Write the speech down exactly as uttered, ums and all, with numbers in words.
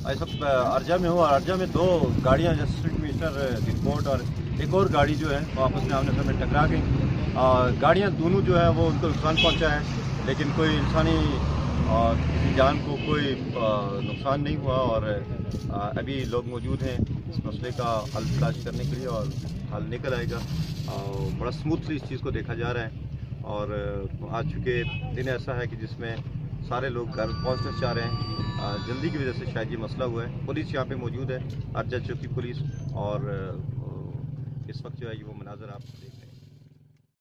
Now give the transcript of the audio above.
इस वक्त अर्जा में हूँ और अर्जा में दो गाड़ियाँ असिस्टेंट कमिश्नर रिपोर्ट और एक और गाड़ी जो है वो आपस में आमने सामने टकरा गई। गाड़ियाँ दोनों जो है वो उनको नुकसान पहुँचा है, लेकिन कोई इंसानी और किसी जान को कोई नुकसान नहीं हुआ। और अभी लोग मौजूद हैं इस मसले का हल तलाश करने के लिए और हल निकल आएगा। बड़ा स्मूथली इस चीज़ को देखा जा रहा है और आज चूँकि दिन ऐसा है कि जिसमें सारे लोग घर पहुंचना चाह रहे हैं, जल्दी की वजह से शायद ये मसला हुआ है। पुलिस यहाँ पे मौजूद है, अर्जा चौकी पुलिस, और इस वक्त जो है ये वो मनाजर आप देख